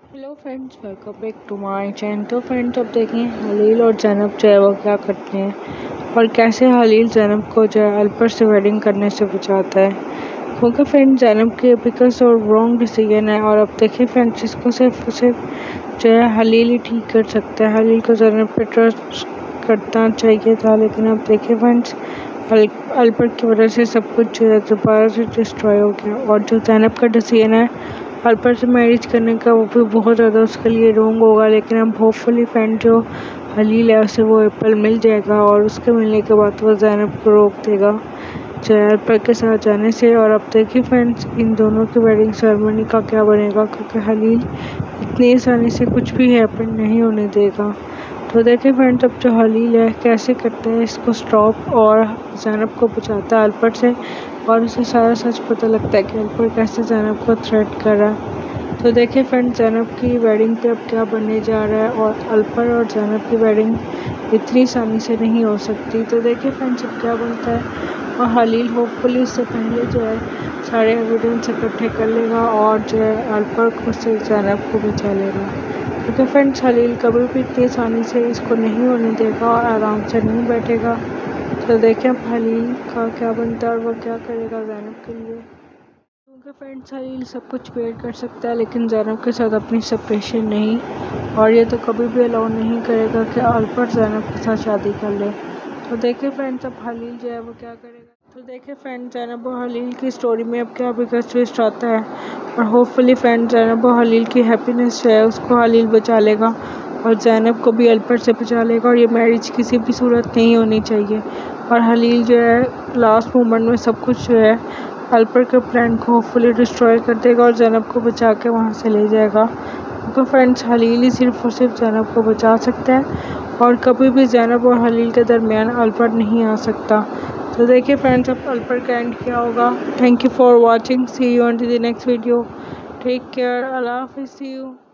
Hello friends, welcome back to my channel. तो friends, अब देखें हलील और ज़ैनब जो है वो क्या करते हैं और कैसे हलील ज़ैनब को जो है अल्पर से वेडिंग करने से बचाता है। क्योंकि फ्रेंड्स ज़ैनब के बिकॉज और रॉन्ग डिसीजन है। और अब देखिए फ्रेंड्स, इसको सिर्फ जो है हलील ही ठीक कर सकता है। हलील को ज़ैनब पे ट्रस्ट करना चाहिए था, लेकिन अब देखिए फ्रेंड्स अल्पर की वजह से सब कुछ जो है दोबारा से डिस्ट्रॉय हो गया। और जो ज़ैनब का डिसीजन है अल्पर से मैरिज करने का, वो भी बहुत ज़्यादा उसके लिए रॉन्ग होगा। लेकिन अब होपफुली फ्रेंड जो हलील है उसे वो एप्पल मिल जाएगा और उसके मिलने के बाद वो ज़ैनब को रोक देगा जो अल्पर के साथ जाने से। और अब देखिए फ्रेंड्स, इन दोनों की वेडिंग सेरेमनी का क्या बनेगा, क्योंकि हलील इतनी आसानी से कुछ भी हैपन नहीं होने देगा। तो देखिए फ्रेंड्स, अब जो हलील है कैसे करता है इसको स्टॉप और ज़ैनब को बचाता है अल्पर से। और उसे सारा सच पता लगता है कि अल्पर कैसे ज़ैनब को थ्रेट कर रहा है। तो देखिए फ्रेंड्स, ज़ैनब की वेडिंग पे अब क्या बनने जा रहा है और अल्पर और ज़ैनब की वेडिंग इतनी आसानी से नहीं हो सकती। तो देखिए फ्रेंड्स, अब क्या बनता है। और हलील होपफुली इससे पहले जो है सारे एविडेंस इकट्ठे कर लेगा और जो है अल्पर को से ज़ैनब को बचा लेगा। क्योंकि फ्रेंड्स हलील कभी भी इतनी आसानी से इसको नहीं होने देगा और आराम से नहीं बैठेगा। तो देखें अब हलील का क्या बनता है और वो क्या करेगा ज़ैनब के लिए। क्योंकि फ्रेंड्स हलील सब कुछ बेयर कर सकता है, लेकिन ज़ैनब के साथ अपनी सेपरेशन नहीं। और ये तो कभी भी अलाउ नहीं करेगा कि अल्पर ज़ैनब के साथ शादी कर ले। तो देखिए फ्रेंड्स, अब हलील जो है वो क्या करेगा। तो देखिए फ्रेंड्स, ज़ैनब और हलील की स्टोरी में अब क्या बिगेस्ट ट्विस्ट आता है। और होपफुली फ्रेंड्स ज़ैनब और हलील की हैप्पीनेस जो है उसको हलील बचा लेगा और ज़ैनब को भी अल्पर से बचा लेगा। और ये मैरिज किसी भी सूरत नहीं होनी चाहिए। और हलील जो है लास्ट मोमेंट में सब कुछ जो है अल्पर के प्लान को होपफुली डिस्ट्रॉय कर देगा और ज़ैनब को बचा के वहाँ से ले जाएगा। क्योंकि फ्रेंड्स हलील ही सिर्फ और सिर्फ ज़ैनब को बचा सकता है और कभी भी ज़ैनब और हलील के दरमियान अल्पर नहीं आ सकता। तो देखिए फ्रेंड्स, अब अल्पर का एंड क्या होगा। Thank you for watching, see you on to the next video, take care, अल्लाह हाफिज़, सी यू।